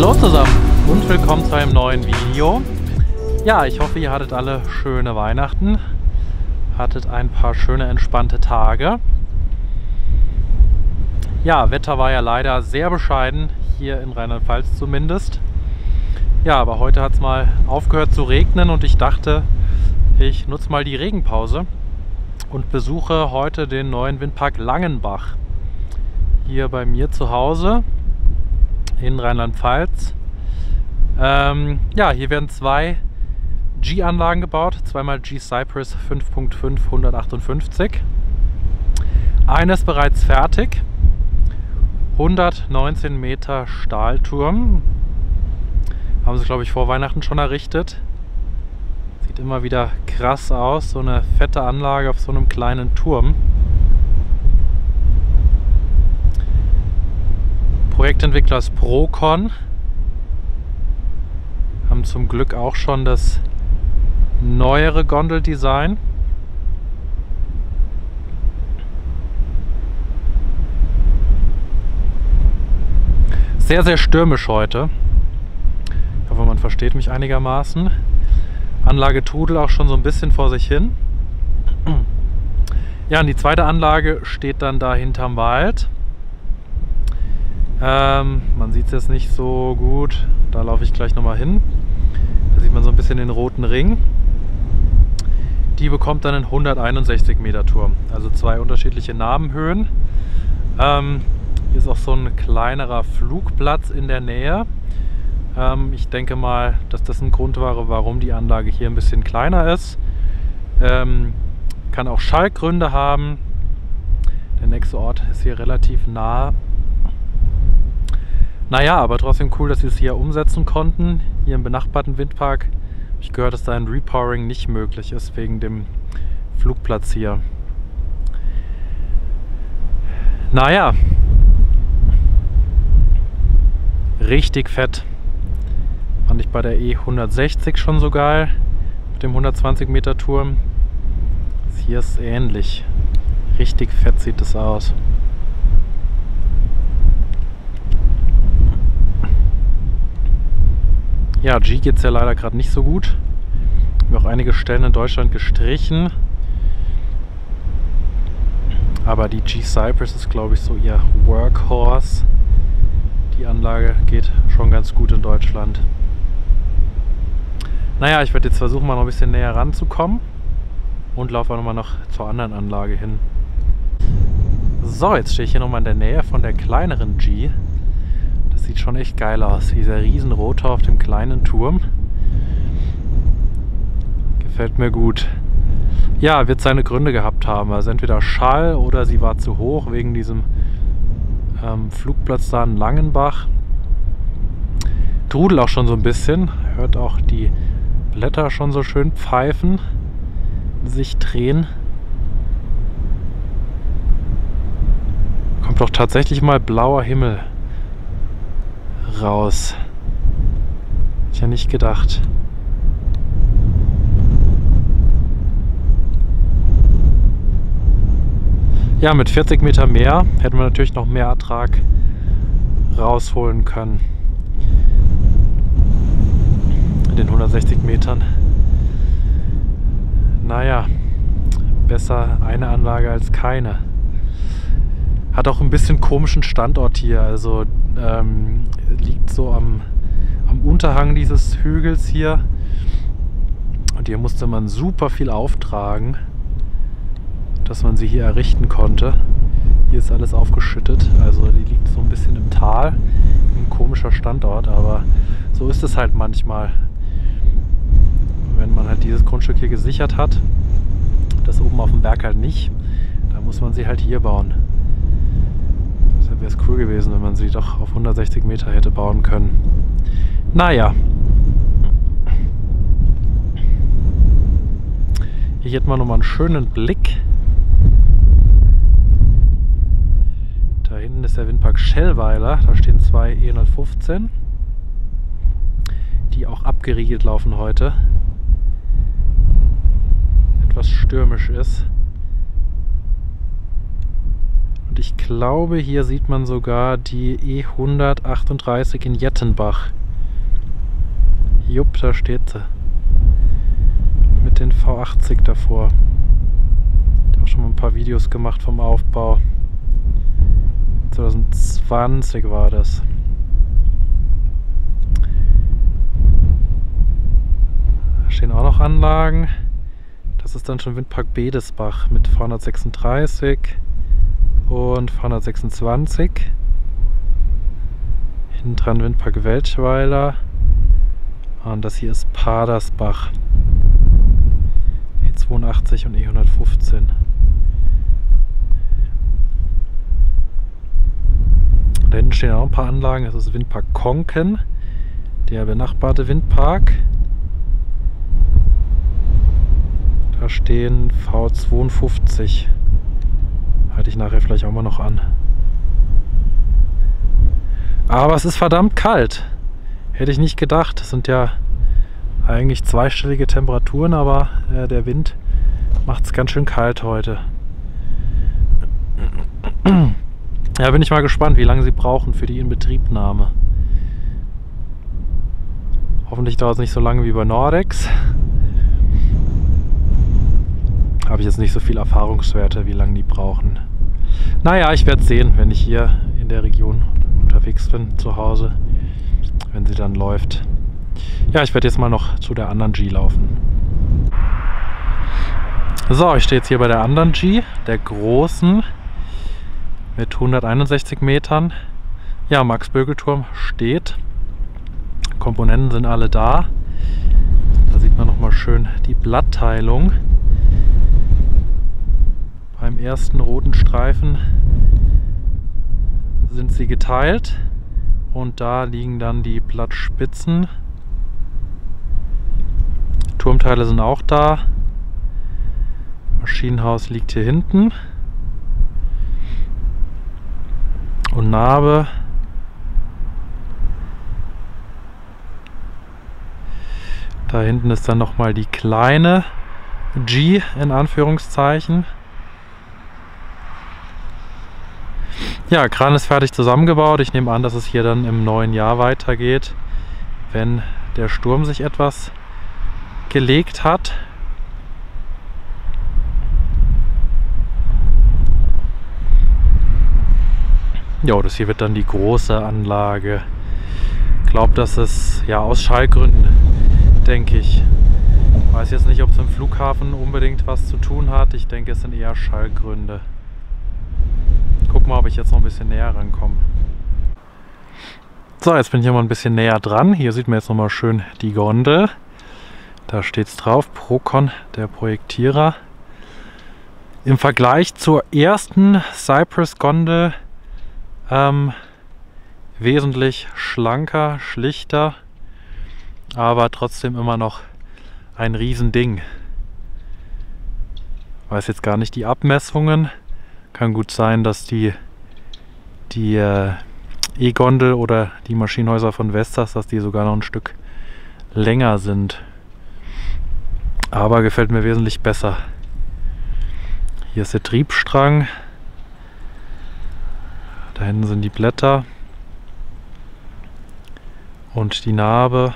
Hallo zusammen und willkommen zu einem neuen Video. Ja, ich hoffe, ihr hattet alle schöne Weihnachten, hattet ein paar schöne, entspannte Tage. Ja, Wetter war ja leider sehr bescheiden, hier in Rheinland-Pfalz zumindest. Ja, aber heute hat es mal aufgehört zu regnen und ich dachte, ich nutze mal die Regenpause und besuche heute den neuen Windpark Langenbach. Hier bei mir zu Hause in Rheinland-Pfalz. Ja, hier werden zwei G-Anlagen gebaut, zweimal G-Cypress 5.5 158. Eine ist bereits fertig, 119 Meter Stahlturm. Haben sie, glaube ich, vor Weihnachten schon errichtet. Sieht immer wieder krass aus, so eine fette Anlage auf so einem kleinen Turm. Projektentwickler ist Procon. Haben zum Glück auch schon das neuere Gondeldesign. Sehr, sehr stürmisch heute. Ich hoffe, man versteht mich einigermaßen. Anlage trudelt auch schon so ein bisschen vor sich hin. Ja, und die zweite Anlage steht dann da hinterm Wald. Man sieht es jetzt nicht so gut. Da laufe ich gleich nochmal hin. Da sieht man so ein bisschen den roten Ring. Die bekommt dann einen 161 Meter Turm. Also zwei unterschiedliche Nabenhöhen. Hier ist auch so ein kleinerer Flugplatz in der Nähe. Ich denke mal, dass das ein Grund war, warum die Anlage hier ein bisschen kleiner ist. Kann auch Schaltgründe haben. Der nächste Ort ist hier relativ nah. Naja, aber trotzdem cool, dass sie es hier umsetzen konnten. Hier im benachbarten Windpark habe ich gehört, dass da ein Repowering nicht möglich ist, wegen dem Flugplatz hier. Naja, richtig fett. Fand ich bei der E160 schon so geil, mit dem 120 Meter Turm. Hier ist es ähnlich. Richtig fett sieht es aus. Ja, G geht es ja leider gerade nicht so gut. Wir haben auch einige Stellen in Deutschland gestrichen. Aber die G-Cypress ist, glaube ich, so ihr Workhorse. Die Anlage geht schon ganz gut in Deutschland. Naja, ich werde jetzt versuchen, mal noch ein bisschen näher ranzukommen. Und laufe auch nochmal noch zur anderen Anlage hin. So, jetzt stehe ich hier nochmal in der Nähe von der kleineren G. Das sieht schon echt geil aus, dieser riesen Rotor auf dem kleinen Turm. Gefällt mir gut. Ja, wird seine Gründe gehabt haben. Also entweder Schall oder sie war zu hoch wegen diesem Flugplatz da in Langenbach. Trudelt auch schon so ein bisschen. Hört auch die Blätter schon so schön pfeifen, sich drehen. Kommt doch tatsächlich mal blauer Himmel raus. Hätte ich ja nicht gedacht. Ja, mit 40 Meter mehr hätten wir natürlich noch mehr Ertrag rausholen können. In den 160 Metern. Naja, besser eine Anlage als keine. Hat auch ein bisschen komischen Standort hier, also liegt so am Unterhang dieses Hügels hier und hier musste man super viel auftragen, dass man sie hier errichten konnte. Hier ist alles aufgeschüttet, also die liegt so ein bisschen im Tal, ein komischer Standort, aber so ist es halt manchmal, wenn man halt dieses Grundstück hier gesichert hat, das oben auf dem Berg halt nicht, da muss man sie halt hier bauen. Deshalb wäre es cool gewesen, wenn man sie doch auf 160 Meter hätte bauen können. Naja. Hier hätten wir nochmal einen schönen Blick. Da hinten ist der Windpark Schellweiler. Da stehen zwei E115, die auch abgeriegelt laufen heute. Etwas stürmisch ist. Und ich glaube, hier sieht man sogar die E138 in Jettenbach. Jupp, da steht sie. Mit den V80 davor. Ich habe auch schon mal ein paar Videos gemacht vom Aufbau. 2020 war das. Da stehen auch noch Anlagen. Das ist dann schon Windpark Bedesbach mit V136 und V126. Hinten dran Windpark Welschweiler. Und das hier ist Padersbach. E82 und E115. Da hinten stehen auch ein paar Anlagen. Das ist Windpark Konken, der benachbarte Windpark. Da stehen V52. Halte ich nachher vielleicht auch mal noch an. Aber es ist verdammt kalt. Hätte ich nicht gedacht. Das sind ja eigentlich zweistellige Temperaturen, aber der Wind macht es ganz schön kalt heute. Ja, bin ich mal gespannt, wie lange sie brauchen für die Inbetriebnahme. Hoffentlich dauert es nicht so lange wie bei Nordex. Habe ich jetzt nicht so viel Erfahrungswerte, wie lange die brauchen. Naja, ich werde es sehen, wenn ich hier in der Region unterwegs bin, zu Hause, wenn sie dann läuft. Ja, ich werde jetzt mal noch zu der anderen G laufen. So, ich stehe jetzt hier bei der anderen G, der großen, mit 161 Metern. Ja, Max-Bögel-Turm steht. Komponenten sind alle da. Da sieht man nochmal schön die Blattteilung. Beim ersten roten Streifen sind sie geteilt und da liegen dann die Blattspitzen. Turmteile sind auch da. Maschinenhaus liegt hier hinten. Und Narbe. Da hinten ist dann nochmal die kleine G in Anführungszeichen. Ja, Kran ist fertig zusammengebaut. Ich nehme an, dass es hier dann im neuen Jahr weitergeht, wenn der Sturm sich etwas gelegt hat. Ja, das hier wird dann die große Anlage. Ich glaube, das ist ja aus Schallgründen, denke ich. Ich weiß jetzt nicht, ob es im Flughafen unbedingt was zu tun hat. Ich denke, es sind eher Schallgründe. Guck mal, ob ich jetzt noch ein bisschen näher rankomme. So, jetzt bin ich mal ein bisschen näher dran. Hier sieht man jetzt nochmal schön die Gondel. Da steht es drauf, Procon, der Projektierer. Im Vergleich zur ersten Cypress-Gondel wesentlich schlanker, schlichter, aber trotzdem immer noch ein Riesending. Ich weiß jetzt gar nicht die Abmessungen. Kann gut sein, dass die E-Gondel oder die Maschinenhäuser von Vestas, dass die sogar noch ein Stück länger sind. Aber gefällt mir wesentlich besser. Hier ist der Triebstrang. Da hinten sind die Blätter. Und die Narbe.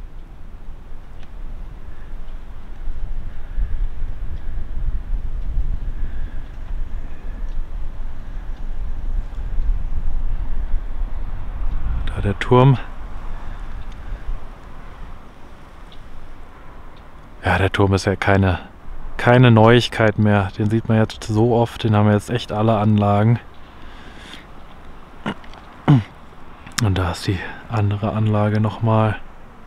Da der Turm. Ja, der Turm ist ja keine Neuigkeit mehr. Den sieht man jetzt so oft. Den haben wir jetzt echt alle Anlagen. Und da ist die andere Anlage nochmal.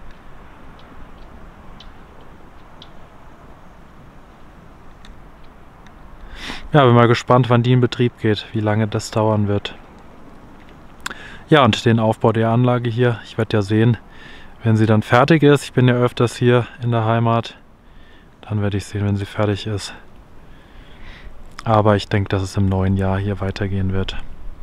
Ja, bin mal gespannt, wann die in Betrieb geht, wie lange das dauern wird. Ja, und den Aufbau der Anlage hier, ich werde ja sehen, wenn sie dann fertig ist. Ich bin ja öfters hier in der Heimat. Dann werde ich sehen, wenn sie fertig ist. Aber ich denke, dass es im neuen Jahr hier weitergehen wird.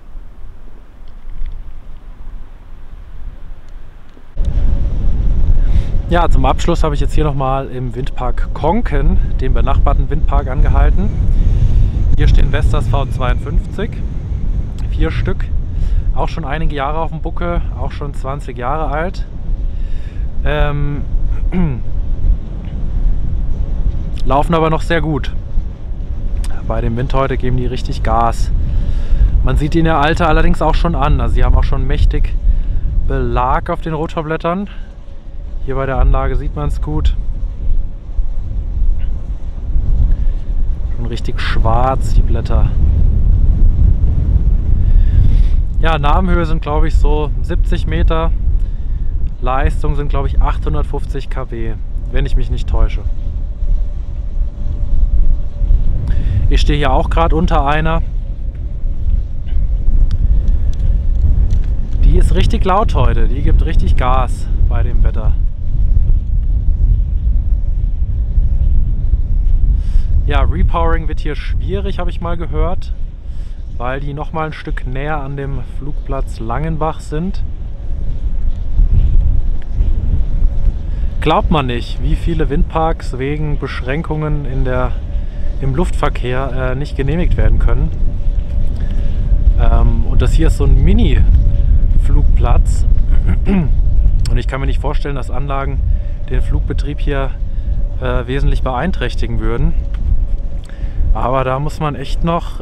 Ja, zum Abschluss habe ich jetzt hier nochmal im Windpark Konken, dem benachbarten Windpark, angehalten. Hier stehen Vestas V52. 4 Stück. Auch schon einige Jahre auf dem Buckel, auch schon 20 Jahre alt. Laufen aber noch sehr gut. Bei dem Wind heute geben die richtig Gas. Man sieht ihnen ihr Alter allerdings auch schon an. Also sie haben auch schon mächtig Belag auf den Rotorblättern. Hier bei der Anlage sieht man es gut. Schon richtig schwarz die Blätter. Ja, Namenhöhe sind glaube ich so 70 Meter. Leistung sind glaube ich 850 kW, wenn ich mich nicht täusche. Ich stehe hier auch gerade unter einer. Die ist richtig laut heute, die gibt richtig Gas bei dem Wetter. Ja, Repowering wird hier schwierig, habe ich mal gehört, weil die noch mal ein Stück näher an dem Flugplatz Langenbach sind. Glaubt man nicht, wie viele Windparks wegen Beschränkungen im Luftverkehr nicht genehmigt werden können. Und das hier ist so ein Mini-Flugplatz. Und ich kann mir nicht vorstellen, dass Anlagen den Flugbetrieb hier wesentlich beeinträchtigen würden. Aber da muss man echt noch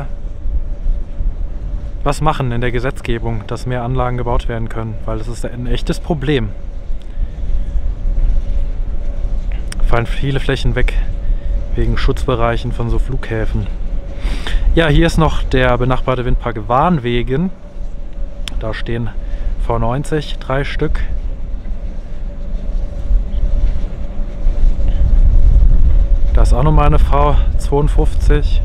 was machen in der Gesetzgebung, dass mehr Anlagen gebaut werden können, weil das ist ein echtes Problem. Fallen viele Flächen weg wegen Schutzbereichen von so Flughäfen. Ja, hier ist noch der benachbarte Windpark Warnwegen. Da stehen V90, 3 Stück. Da ist auch nochmal eine V52.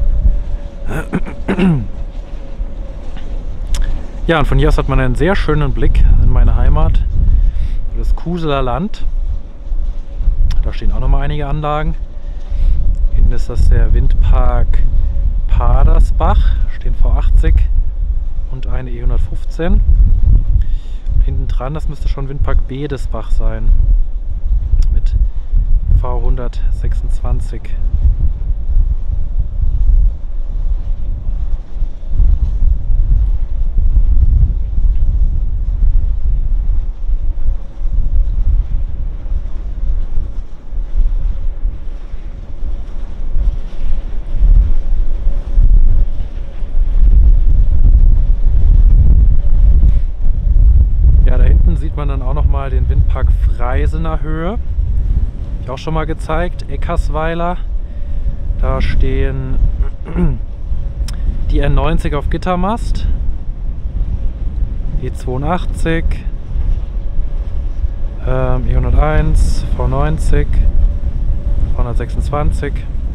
Ja, und von hier aus hat man einen sehr schönen Blick in meine Heimat, das Kuseler Land. Da stehen auch nochmal einige Anlagen. Hinten ist das der Windpark Padersbach, stehen V80 und eine E115. Hinten dran, das müsste schon Windpark Bedesbach sein, mit V126. Sieht man dann auch noch mal den Windpark Freisener Höhe. Ich auch schon mal gezeigt. Eckersweiler. Da stehen die N90 auf Gittermast. E82. E101, V90, V126.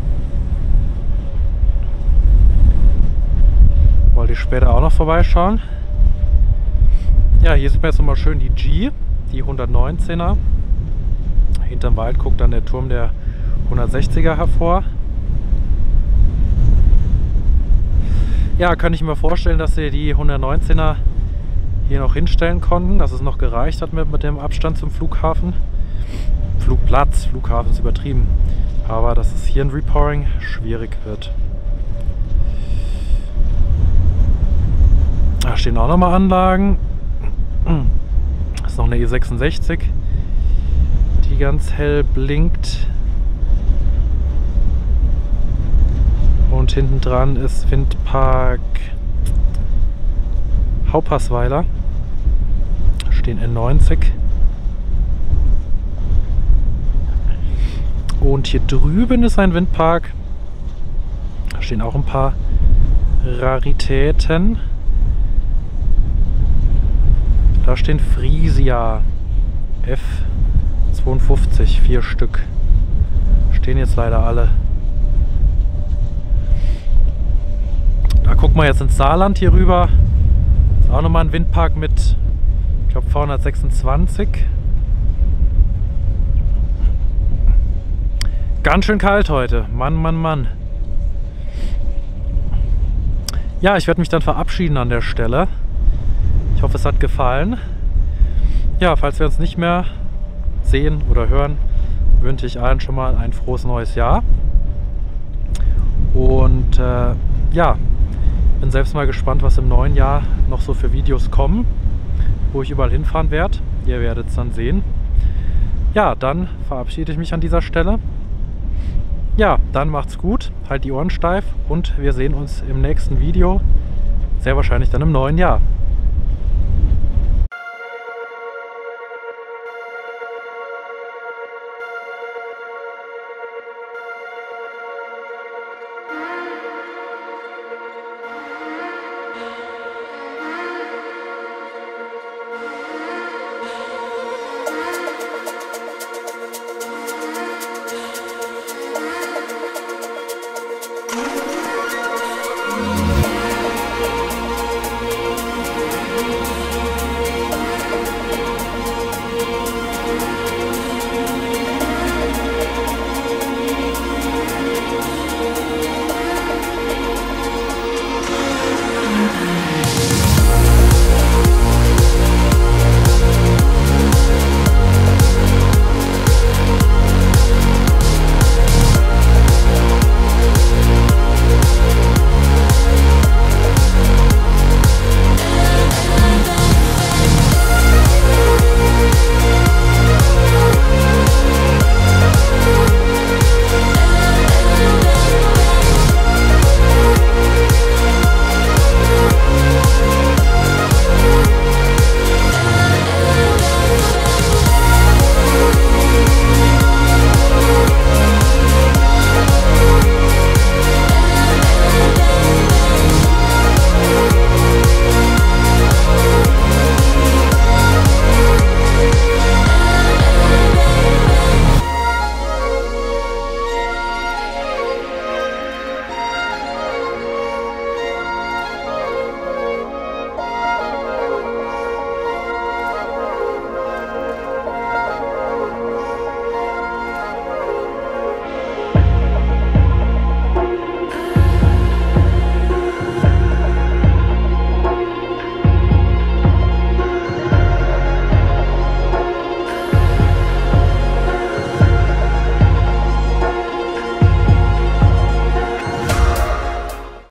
Wollte ich später auch noch vorbeischauen. Ja, hier sieht man jetzt nochmal schön die G, die 119er. Hinterm Wald guckt dann der Turm der 160er hervor. Ja, kann ich mir vorstellen, dass sie die 119er hier noch hinstellen konnten, dass es noch gereicht hat mit dem Abstand zum Flughafen. Flugplatz, Flughafen ist übertrieben. Aber dass es hier ein Repowering schwierig wird. Da stehen auch nochmal Anlagen. Das ist noch eine E66, die ganz hell blinkt. Und hinten dran ist Windpark Haupersweiler. Stehen N90. Und hier drüben ist ein Windpark. Da stehen auch ein paar Raritäten. Da stehen Frisia F52, 4 Stück. Stehen jetzt leider alle. Da gucken wir jetzt ins Saarland hier rüber. Ist auch nochmal ein Windpark mit, ich glaube, V126. Ganz schön kalt heute. Mann, Mann, Mann. Ja, ich werde mich dann verabschieden an der Stelle. Ich hoffe, es hat gefallen. Ja, falls wir uns nicht mehr sehen oder hören, wünsche ich allen schon mal ein frohes neues Jahr. Und ja, Bin selbst mal gespannt, was im neuen Jahr noch so für Videos kommen, wo ich überall hinfahren werde. Ihr werdet es dann sehen. Ja, dann verabschiede ich mich an dieser Stelle. Ja, dann macht's gut, halt die Ohren steif und wir sehen uns im nächsten Video, sehr wahrscheinlich dann im neuen Jahr.